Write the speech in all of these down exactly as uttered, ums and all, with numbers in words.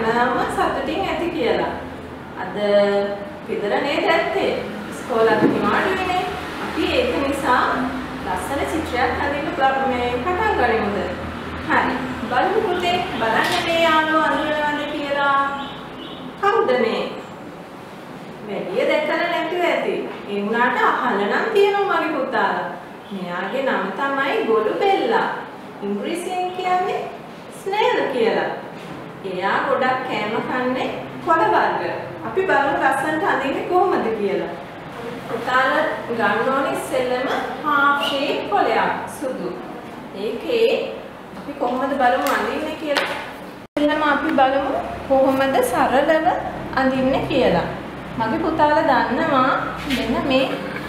හැමදාම සතුටින් ඇති කියලා. අද විතර නේද ඇත්තේ? ඉස්කෝලේ නිවාඩු වෙන්නේ. අපි ඒක නිසා ලස්සන චිත්‍රයක් හදින්න මේ පටන් ගනිමුද? හරි. බලමු පුතේ බලන්න මේ යාළුවා අඳුරනවද කියලා. කවුද මේ? වැඩිය දැකලා නැතුව ඇති. ඒ වුණාට අහලා නම් තියෙනවා මගේ පුතාලා. මෙයාගේ නම තමයි ගොළු බෙල්ලා. ඉංග්‍රීසියෙන් කියන්නේ ස්නේල් කියලා. එයා ගොඩක් කෑම කන්නේ කොළ වර්ග. අපි බලමු ලස්සනට අඳින්නේ කොහොමද කියලා. පුතාලා ගන්න ඕනේ ඉස්සෙල්ලම half shape කොළයක් සුදු. ඒකේ අපි කොහොමද බලමු අඳින්නේ කියලා. ඉතින් අපි බලමු කොහොමද සරලව අඳින්නේ කියලා. මගේ පුතාලා දන්නවා මෙන්න මේ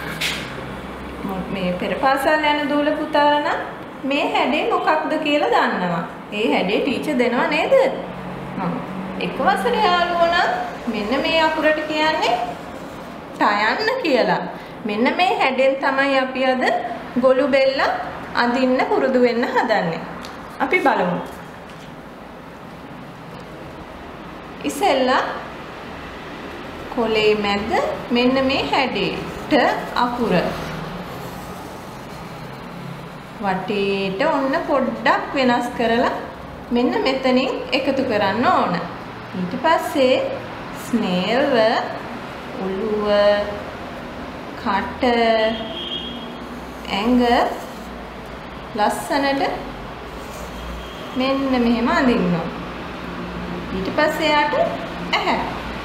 මේ පෙරපාසල් යන දූල පුතාලා නම් මේ හැඩේ මොකක්ද කියලා දන්නවා. ඒ හැඩේ ටීචර් දෙනවා නේද? හ්ම්. එක වසරේ යාළුවෝ නම් මෙන්න මේ අකුරට කියන්නේ ටයන්න කියලා. මෙන්න මේ හැඩෙන් තමයි අපි අද ගොළු බෙල්ල අඳින්න පුරුදු වෙන්න හදන්නේ. අපි බලමු. ඉස්සෙල්ලා කොලේ මැද මෙන්න මේ හැඩේට අකුර වටේට ඔන්න පොඩ්ඩක් වෙනස් කරලා මෙන්න මෙතනින් එකතු කරන්න ඕන. ඊට පස්සේ ස්නේල්ව ඔළුව කට ඇඟ ලස්සනට මෙන්න මෙහෙම අඳින්න ඕන. ඊට පස්සේ යාට ඇහැ.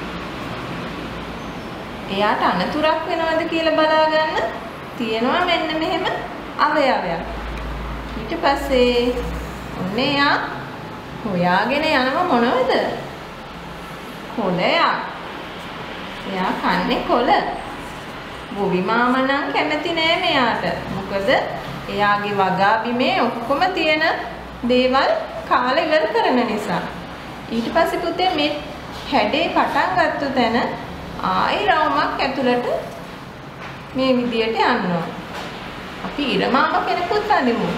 එයාට අනතුරක් වෙනවද කියලා බලා ගන්න තියෙනවා මෙන්න මෙහෙම අවයවයක්. ඊට පස්සේ ඔන්න එයා හොයාගෙන යනව මොනවද? කොළයක්. එයා කන්නේ කොළ. බොවි මාමා නම් කැමති නෑ මෙයාට. මොකද එයාගේ වගා බිමේ ඔක්කොම තියෙන දේවල් කාලා ඉවර කරන නිසා. ඊට පස්සේ පුතේ මේ හැඩේ පටන් ගත්ත තැන ආයි රවුමක් ඇතුළට මේ විදියට යනවා. අපි ඉරමාම කෙනෙකුත් අඳිමු.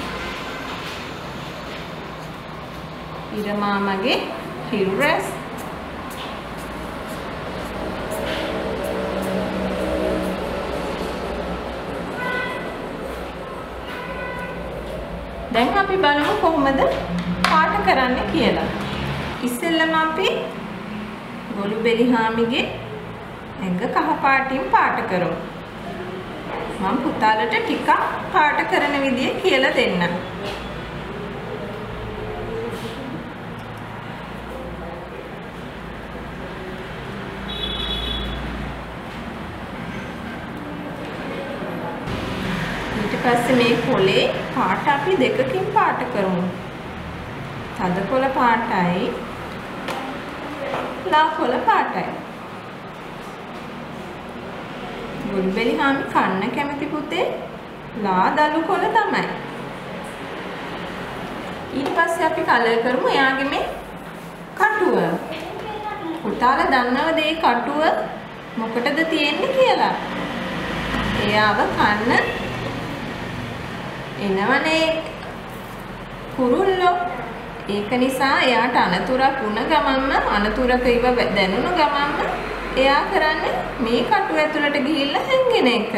ඉරමාමගේ හිරු රැස්. දැන් අපි බලමු කොහොමද පාට කරන්න කියලා. ඉස්සෙල්ලම අපි ගොළු බෙලිහාමිගේ ඇඟ කහ පාටින් පාට කරමු. මම පුතාලට ටිකක් පාට කරන විදිය කියලා දෙන්නම්. ඊට පස්සේ මේ කොලේ පාට අපි දෙකකින් පාට කරමු. තද කොළ පාටයි ලා කොළ පාටයි. ගොළු බෙලිහාමි කන්න කැමති පුතේ ලා දළු කොළ තමයි. ඊට පස්සේ අපි කලර් කරමු එයාගේ මේ කටුව. පුතාලා දන්නවද මේ කටුව මොකටද තියෙන්නේ කියලා? එයාව කන්න එනවනේ කුරුල්ලෝ. ඒක නිසා එයාට අනතුරක් වුණ ගමන්ම අනතුරක ඉව දැනුණු ගමන්ම එයා කරන්නේ මේ කටුව ඇතුළට ගිහිල්ලා හැංගෙන එක.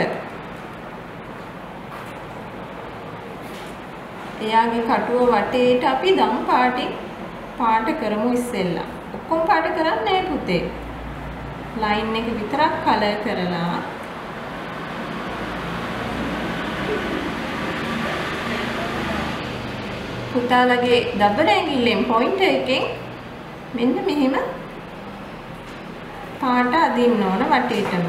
එයාගේ කටුව වටේට අපි දම් පාටින් පාට කරමු ඉස්සෙල්ලා. ඔක්කොම පාට කරන්නේ නැහැ පුතේ. ලයින් එක විතරක් කලර් කරලා පුතාලගේ දබර ඇඟිල්ලෙන් පොයින්ටර් එකෙන් මෙන්න මෙහෙම පාට අදින්න ඕන වටේටම.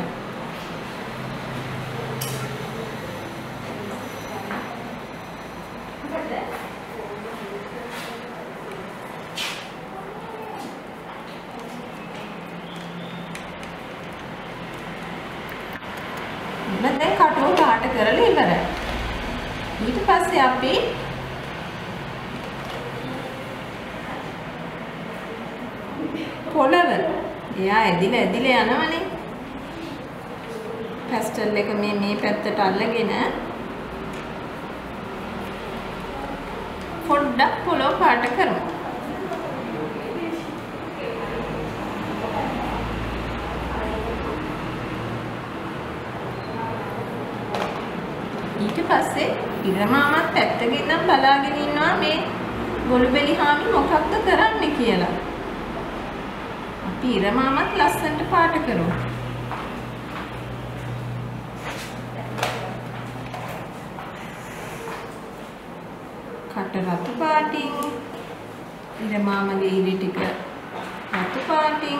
මම දැන් කටුව පාට කරලා ඉවරයි. ඊට පස්සේ අපි පොළව එයා ඇදිලා ඇදිලා යනවනේ. පැස්ටල් එක මේ මේ පැත්තට අල්ලගෙන පොඩ්ඩක් පොළොව පාට කරමු. පස්සේ ඉරමාමත් පැත්තකින් ඉඳන් බලාගෙන ඉන්නවා මේ ගොළුබෙලි හාමි මොකක්ද කරන්නේ කියලා. අපි ඉරමාමත් ලස්සනට පාට කරමු. කට රතු පාටින් ඉරමාමගේ ඉරි ටික රතු පාටින්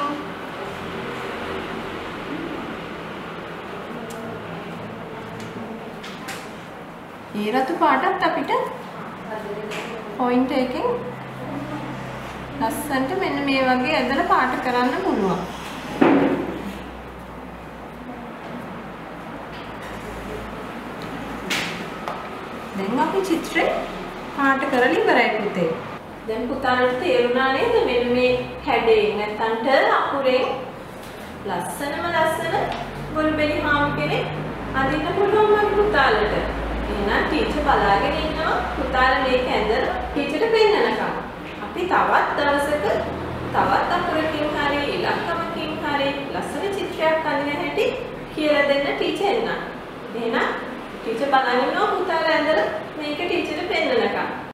ඒ රතු පාටත් අපිට පොයින්ට් එකකින් ලස්සනට මෙන්න මේ වගේ ඇදලා පාට කරන්න පුළුවන්. දැන් අපි චිත්‍රේ පාට කරලා ඉවරයි පුතේ. දැන් පුතාට තේරුණා නේද මෙන්න මේ හැඩේ නැත්තන්ට අකුරෙන් ලස්සනම ලස්සන ගොළුබෙලි හාමි කෙනෙක් අඳින්න පුළුවන් මගේ පුතාලට. එහෙනම් ටීචර් බලාගෙන ඉන්නවා පුතාලා මේක ඇඳලා ටීචර්ට පෙන්නනකම්. අපි තවත් දවසක තවත් අකුරකින් හරි ඉලක්කමකින් හරි ලස්සන චිත්‍රයක් අඳින හැටි කියලා දෙන්න ටීචර් එන්න. එහෙනම් ටීචර් බලාගෙන ඉන්නවා පුතාලා ඇඳලා මේක ටීචර්ට පෙන්නනකම්.